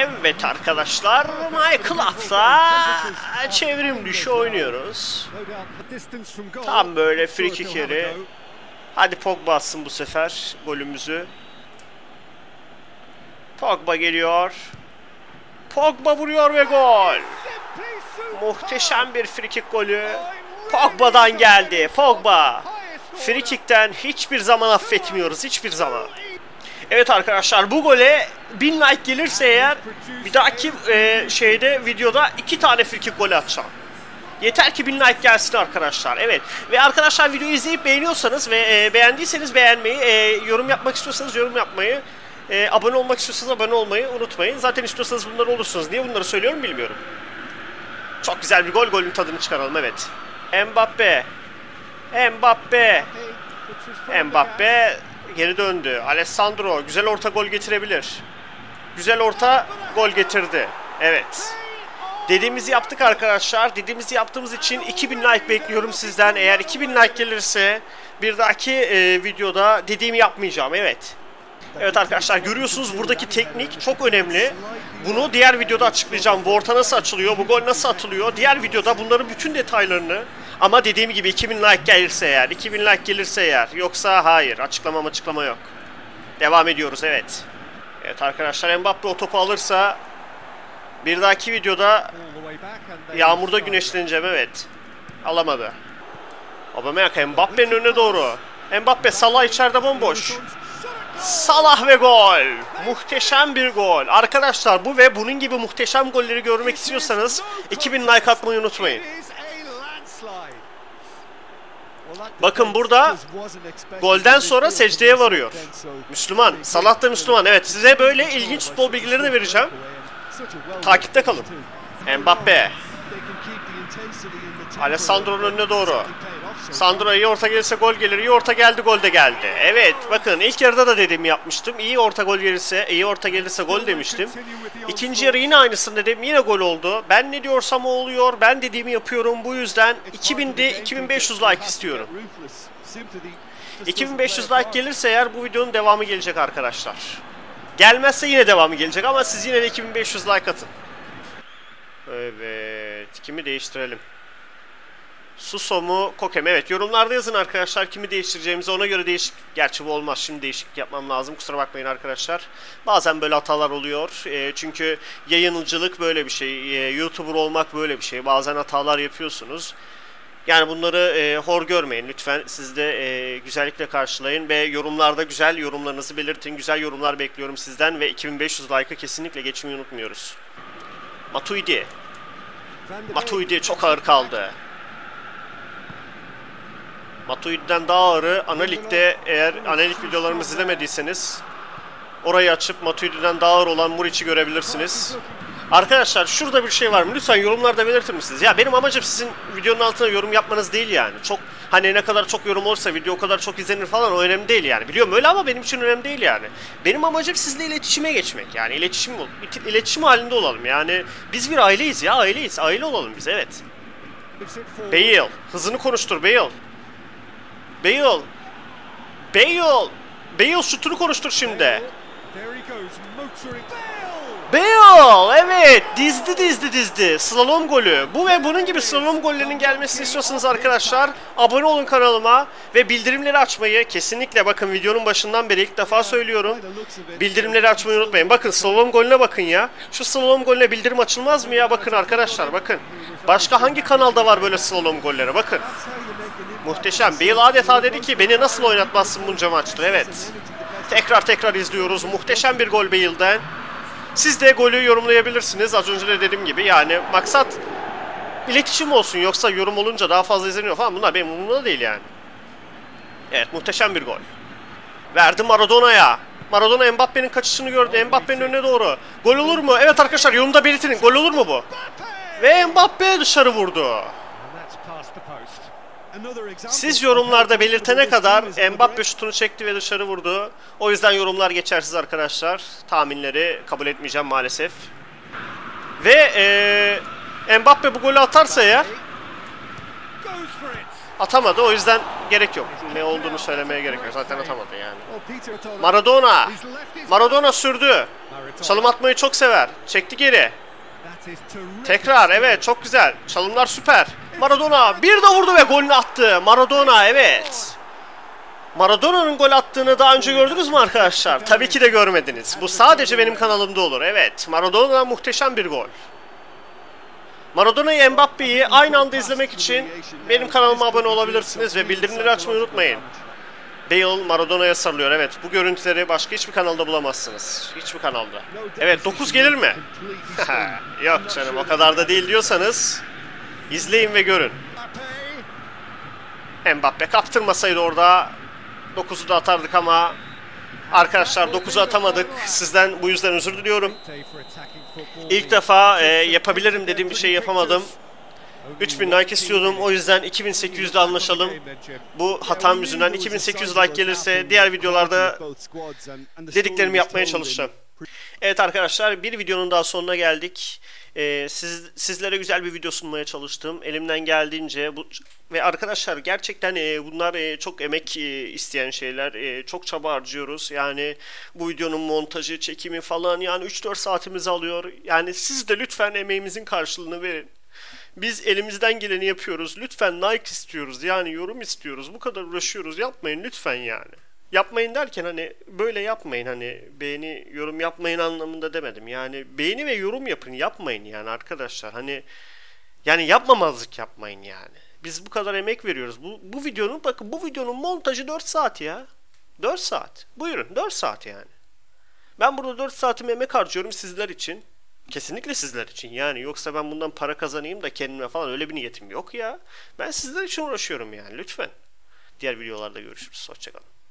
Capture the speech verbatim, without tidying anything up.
Evet arkadaşlar, Michael Atla çevrim dışı oynuyoruz. Tam böyle free kick yeri. Hadi Pogba atsın bu sefer golümüzü. Pogba geliyor. Pogba vuruyor ve gol. Muhteşem bir free kick golü. Pogba'dan geldi. Pogba. Free kick'ten hiçbir zaman affetmiyoruz. Hiçbir zaman. Evet arkadaşlar, bu gole bin like gelirse eğer bir dahaki e, şeyde videoda iki tane free kick golü atacağım. Yeter ki bin like gelsin arkadaşlar. Evet. Ve arkadaşlar, videoyu izleyip beğeniyorsanız ve e, beğendiyseniz beğenmeyi, e, yorum yapmak istiyorsanız yorum yapmayı, e, abone olmak istiyorsanız abone olmayı unutmayın. Zaten istiyorsanız bunları olursunuz. Niye bunları söylüyorum bilmiyorum. Çok güzel bir gol. Golün tadını çıkaralım. Evet. Mbappe. Mbappe. Mbappe geri döndü. Alessandro güzel orta gol getirebilir. Güzel orta gol getirdi. Evet. Dediğimizi yaptık arkadaşlar. Dediğimizi yaptığımız için iki bin like bekliyorum sizden. Eğer iki bin like gelirse bir dahaki e, videoda dediğimi yapmayacağım. Evet. Evet arkadaşlar, görüyorsunuz buradaki teknik çok önemli. Bunu diğer videoda açıklayacağım. Bu orta nasıl açılıyor? Bu gol nasıl atılıyor? Diğer videoda bunların bütün detaylarını, ama dediğim gibi iki bin like gelirse eğer, iki bin like gelirse eğer, yoksa hayır, açıklama açıklama yok. Devam ediyoruz. Evet. Evet arkadaşlar, Mbappe o topu alırsa bir dahaki videoda yağmurda güneşleneceğim. Evet. Alamadı. Aubameyang Mbappe'nin önüne doğru. Mbappe, Salah içeride bomboş. Salah ve gol. Muhteşem bir gol. Arkadaşlar, bu ve bunun gibi muhteşem golleri görmek istiyorsanız iki bin like atmayı unutmayın. Bakın burada golden sonra secdeye varıyor. Müslüman. Salah da Müslüman. Evet, size böyle ilginç futbol bilgileri de vereceğim. Takipte kalın. Mbappe. Alessandro'nun önüne doğru. Sandro, iyi orta gelirse gol gelir. İyi orta geldi, gol de geldi. Evet, bakın ilk yarıda da dediğimi yapmıştım. İyi orta gol gelirse, iyi orta gelirse gol demiştim. İkinci yarı yine aynısını dedim. Yine gol oldu. Ben ne diyorsam o oluyor. Ben dediğimi yapıyorum. Bu yüzden iki binde iki bin beş yüz like istiyorum. iki bin beş yüz like gelirse eğer bu videonun devamı gelecek arkadaşlar. Gelmezse yine devamı gelecek ama siz yine de iki bin beş yüz like atın. Evet, kimi değiştirelim? Suso mu, Koke mi? Evet, yorumlarda yazın arkadaşlar kimi değiştireceğimizi, ona göre değişik. Gerçi bu olmaz, şimdi değişiklik yapmam lazım, kusura bakmayın arkadaşlar. Bazen böyle hatalar oluyor. E, çünkü yayıncılık böyle bir şey, e, YouTuber olmak böyle bir şey. Bazen hatalar yapıyorsunuz. Yani bunları e, hor görmeyin lütfen. Siz de e, güzellikle karşılayın ve yorumlarda güzel yorumlarınızı belirtin. Güzel yorumlar bekliyorum sizden ve iki bin beş yüz like'ı kesinlikle geçmeyi unutmuyoruz. Matuidi. Matuidi çok ağır kaldı. Matuidi'den daha ağırı ana ligde, eğer ana lig videolarımızı izlemediyseniz orayı açıp Matuidi'den daha ağır olan Muriç'i görebilirsiniz. Arkadaşlar, şurada bir şey var mı? Lütfen yorumlarda belirtir misiniz? Ya benim amacım sizin videonun altına yorum yapmanız değil yani. Çok, hani ne kadar çok yorum olursa video o kadar çok izlenir falan, o önemli değil yani. Biliyorum öyle ama benim için önemli değil yani. Benim amacım sizle iletişime geçmek. Yani iletişim iletişim halinde olalım. Yani biz bir aileyiz ya, aileyiz. Aile olalım biz, evet. Bale, hızını konuştur Bale. Bale. Bale. Bale şutunu konuştur şimdi. Bale, evet, dizdi dizdi dizdi slalom golü. Bu ve bunun gibi slalom gollerinin gelmesini istiyorsanız arkadaşlar, abone olun kanalıma ve bildirimleri açmayı kesinlikle, bakın videonun başından beri ilk defa söylüyorum, bildirimleri açmayı unutmayın. Bakın slalom golüne bakın ya, şu slalom golüne bildirim açılmaz mı ya? Bakın arkadaşlar, bakın başka hangi kanalda var böyle slalom golleri? Bakın muhteşem. Bale adeta dedi ki beni nasıl oynatmazsın bunca maçtır. Evet, tekrar tekrar izliyoruz, muhteşem bir gol Bale'den. Siz de golü yorumlayabilirsiniz. Az önce de dediğim gibi, yani maksat iletişim olsun, yoksa yorum olunca daha fazla izleniyor falan, bunlar benim umurumda değil yani. Evet, muhteşem bir gol. Verdi Maradona'ya. Maradona Mbappe'nin kaçışını gördü. Mbappe'nin önüne doğru. Gol olur mu? Evet arkadaşlar, yorumda belirtin. Gol olur mu bu? Ve Mbappe dışarı vurdu. Siz yorumlarda belirtene kadar Mbappe şutunu çekti ve dışarı vurdu. O yüzden yorumlar geçersiz arkadaşlar. Tahminleri kabul etmeyeceğim maalesef. Ve ee, Mbappe bu golü atarsa eğer, Atamadı, o yüzden gerek yok. Ne olduğunu söylemeye gerek yok. Zaten atamadı yani. Maradona. Maradona sürdü. Çalım atmayı çok sever. Çekti geri. Tekrar, evet, çok güzel. Çalımlar süper. Maradona bir de vurdu ve golünü attı. Maradona, evet. Maradona'nın gol attığını daha önce gördünüz mü arkadaşlar? Tabii ki de görmediniz. Bu sadece benim kanalımda olur. Evet, Maradona muhteşem bir gol. Maradona'yı, Mbappe'yi aynı anda izlemek için benim kanalıma abone olabilirsiniz ve bildirimleri açmayı unutmayın. Bale Maradona'ya sarılıyor. Evet, bu görüntüleri başka hiçbir kanalda bulamazsınız. Hiçbir kanalda. Evet, dokuz gelir mi? Yok canım, o kadar da değil diyorsanız izleyin ve görün. Mbappe kaptırmasaydı orada dokuzu da atardık ama arkadaşlar dokuzu atamadık. Sizden bu yüzden özür diliyorum. İlk defa e, yapabilirim dediğim bir şey yapamadım. üç bin like istiyordum, o yüzden iki bin sekiz yüzde anlaşalım. Bu hatam yüzünden iki bin sekiz yüz like gelirse diğer videolarda dediklerimi yapmaya çalışacağım. Evet arkadaşlar, bir videonun daha sonuna geldik. Ee, siz, sizlere güzel bir video sunmaya çalıştım. Elimden geldiğince bu ve arkadaşlar gerçekten e, bunlar e, çok emek e, isteyen şeyler. E, çok çaba harcıyoruz. Yani bu videonun montajı, çekimi falan yani üç dört saatimizi alıyor. Yani siz de lütfen emeğimizin karşılığını verin. Biz elimizden geleni yapıyoruz. Lütfen like istiyoruz. Yani yorum istiyoruz. Bu kadar uğraşıyoruz. Yapmayın lütfen yani. Yapmayın derken hani böyle yapmayın, hani beğeni yorum yapmayın anlamında demedim. Yani beğeni ve yorum yapın, yapmayın yani arkadaşlar. Hani yani yapmamazlık yapmayın yani. Biz bu kadar emek veriyoruz. Bu, bu videonun bakın bu videonun montajı dört saat ya. dört saat. Buyurun dört saat yani. Ben burada dört saatimi emek harcıyorum sizler için. Kesinlikle sizler için yani, yoksa ben bundan para kazanayım da kendime falan öyle bir niyetim yok ya. Ben sizler için uğraşıyorum yani, lütfen. Diğer videolarda görüşürüz. Hoşçakalın.